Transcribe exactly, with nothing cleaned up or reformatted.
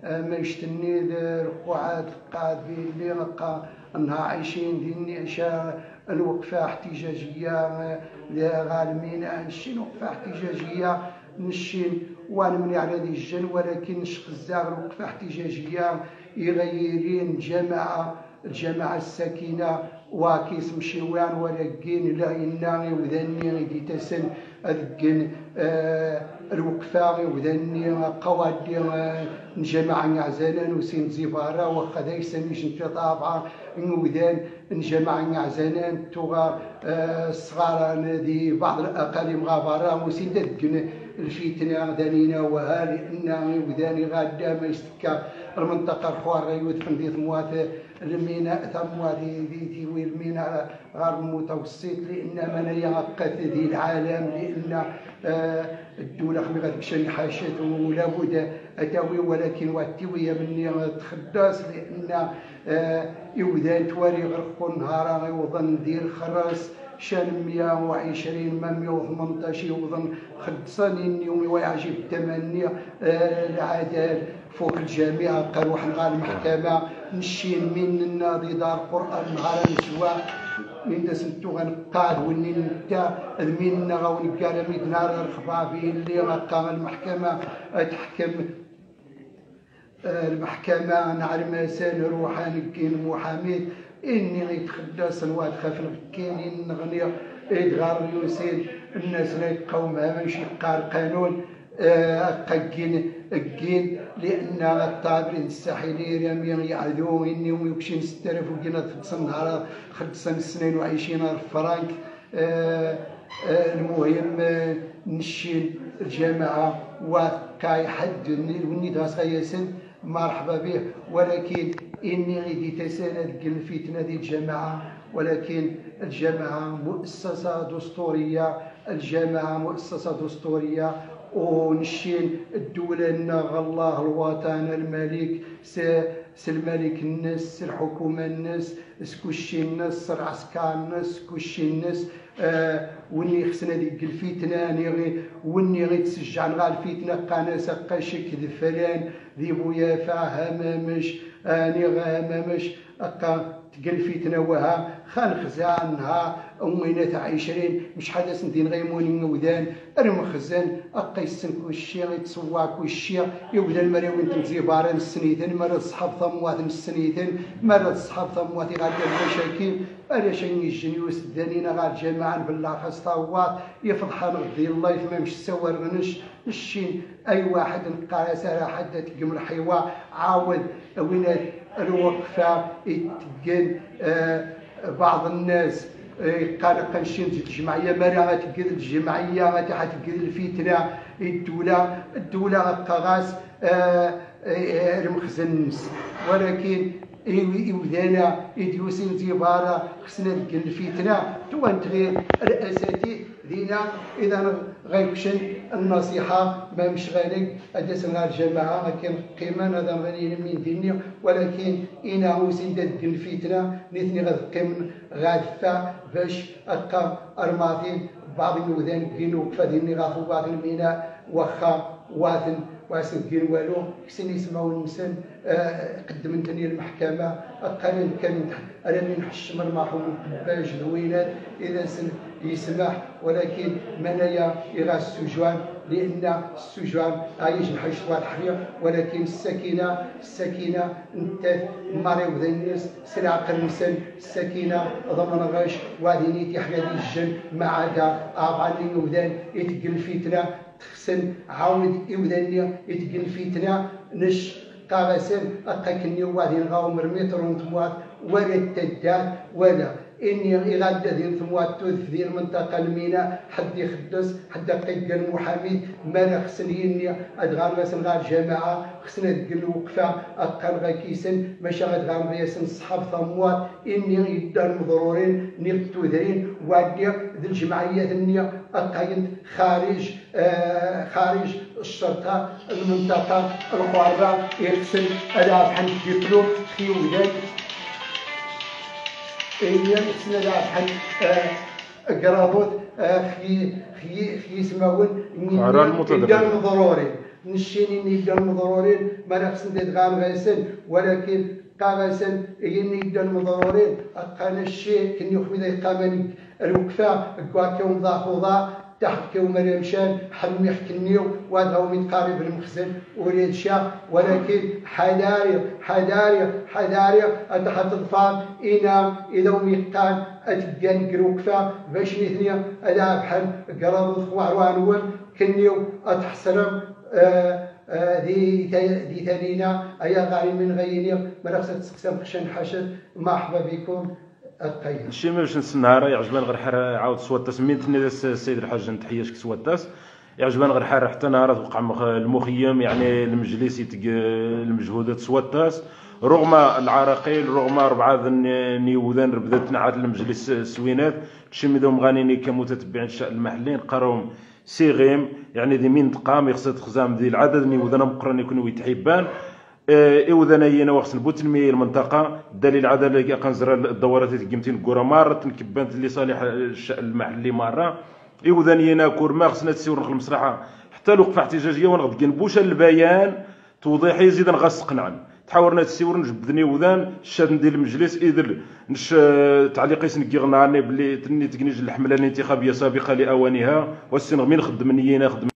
ما يشتني الرقوعات قاد في اللي نقا انها عايشين ديني عشاء الوقفه احتجاجيه غالمين نشين وقفه احتجاجيه نشين ونمني على ذي الجن، ولكن نشق الزاغر وقفه احتجاجيه يغيرين جماعه الجماعه الساكنه واكيس مشيوان ولكن لا إناغي وذني غيدي تسن أذكن آه الوقفة وذني قوادي نجمع نعزانا وسين زفارة وخذا يسميش انتطابعة نوذان نجمع نعزانا توغا آه صغارا ذي بعض الأقاليم غابارة وسين تذكن الفتنة دانينا وها لأنني وذاني غادا ما يستكى المنطقة الخوار يدفن ذي ثموات الميناء ثموات ذي وي الميناء غير المتوسط لأن من يغقت ذي العالم لأن آه الدولة خميغة كشن حاشت ولا بد أتاوي ولكن واتوية مني تخداس لأن آه يوذان تواري غرق نهارا يوظن ذي الخراس شان مية وعشرين ما مية وثمنطاش يوظن خدصاني يومي ويعجب التمنية آه العدال فوق الجامعة قال واحد نهار المحكمة نشين من الناضي دار قرآن نهار نسوا من دسنتو غنقاد وني نتا من غاون كلامي نهار الخفافي اللي غقام المحكمة تحكم المحكمة نعلم مسان روحاني كين محامي إني غيتخدى سنوات خاف كاينين نغني إدغار يوسين الناس لا يقاومها ماشي قار قانون قاكين الكين لأن الطابرين الساحلين رامي يعذو إني ويكشين ستة آلاف وكينا تفصل نهار خمسة سنين وعشرين فرانك المهم نشين الجامعة وكاي حد وني داس غياسن مرحبا به، ولكن إني غيدي تساند الفتنة ديال الجماعة، ولكن الجماعة مؤسسة دستورية، الجماعة مؤسسة دستورية ونشين الدولة نغ الله الوطن الملك س الملك الناس الحكومة الناس سكوشي الناس العسكر الناس كلشي الناس آه وني خصنا ديك الفتنه ني وني غيتسجع نغا الفتنه قانا سقاشك ذي فلان ذي بويا فا همامش اني غا همامش اقا تلقى الفتنه وها خان خزانها امينات عشرين مش حدث ندين غيموني نودان المخزن اقا يسن كلشي غيتسوا كلشي يبدا المريم من تنزيبارن السنيتين مرة صحاب ثموات السنيتين مرة صحاب ثموات غادي المشاكل علاش يجنيوس الدانينا غا الجماعه باللاخص طوات يفضحان غدي الله يفما مش سوى غنش الشين اي واحد نقال ساره حتى تقم الحيوه عاود وين الوقفه يتقن آه بعض الناس قال قنشين الجمعيه مرة غتقد الجمعيه غتقد الفتنه الدوله الدوله غتقاس آه المخزن النفس، ولكن يودانا يديوسين زيبارة خصنا نلقى الفتنة توان تغير الأساتذة دينا إذا غيكشن النصيحة ما مش غالي أدسنا الجماعة لكن قيمان هذا غني من ديني، ولكن إنا وسين نلقى الفتنة نثني غتقيم غادفة باش أبقى أرماطين بعض الودان كينو وقفة ديني غاثو بعض الميناء واخا واثن واسن كين والو كسن يسمعوا المسن آه قدمتني المحكمة أقل كان أنا نحش مرماحو باش ذوينات إذا سن يسمح، ولكن منايا إغا السجوان لأن السجوان عايش نحش واحد حريق، ولكن السكينة السكينة انت مريض ذا الناس سلع قرنسن السكينة ضمن غاش واديني تحيا دي الجن ما عدا أعطاني وذان يتقل الفتنة تخسن عاود يوذني يتقل الفتنة نش قابسن أقاكني وادين غاوم رميتر ونتموات ولا التداد ولا إني غادة ذي ثموات ذي المنطقة الميناء حد يخدس حد قيق المحامي ما خصني إني أدغار مثلا غار جماعة خصنا تقل وقفة أقل غا كيسن ماشي غادغار رياسن صحاب ثموات إني يدار مضرورين نيقتو ذرين وادي ذي الجمعيات إني أقايد خارج آه خارج الشرطة المنطقة الخارجة يغسل ألاف حن ديبلوم في وداد هي سنة بحال قرابوط في في في يسمعون من ضروري نشيني نيدا المضرورين ما نفس نديد غام غيسن ولكن قاغسن إني يدا المضرورين أقانا الشيء كني يخمي قامني الوقفة كواكيوم ضا خوضا تحت كيوم مريمشان حمي حكنيو وادهو من قارب المخزن وريد شا ولكن حداري حداري حداري تحت الفام إنا إذا ميقان أتجان كروكفا باش نثنيا أدا بحال قرض خوعوانون كنيو أتحسرم آه آه دي دي ثانينا أيا غاري من غيني ما نفس تسقسم خشن حشد مرحبا بكم القيم. شي ما باش نسنهار يعجبني غير حر عاود صوت سميتني السيد الحاج نتحياش كسواتاس يعجبني غير حر حتى نهار توقع المخيم يعني المجلس المجهودات سواتاس رغم العراقيل رغم أربعة نيوذان بدات نعاد المجلس سوينات تشمدهم غانيني كمتتبعين الشأن المحليين قراهم سيغيم يعني دي منطقة ميخصد خزام دي العدد نيوذان مقرن يكونوا يتحبان إيوذانيين وخصن بوتنمي المنطقة دليل عدد اللي كنزر الدورات اللي قيمتين كورا مرة تنكبانت اللي صالح الشأن المحلي مرة إيوذانيين كورما خصنا تسيور نخل المسرحة حتى الوقفة احتجاجية ونغد جنبوش البيان توضيحي يزيد نغاس قنعن تحاورنا تسيور نجبدني وذان الشاد ندير المجلس إذن نش تعليقي سنكي غناني بلي تني تكنيج الحملة الانتخابية سابقة لأوانها والسنغ مين خدمنيين خدم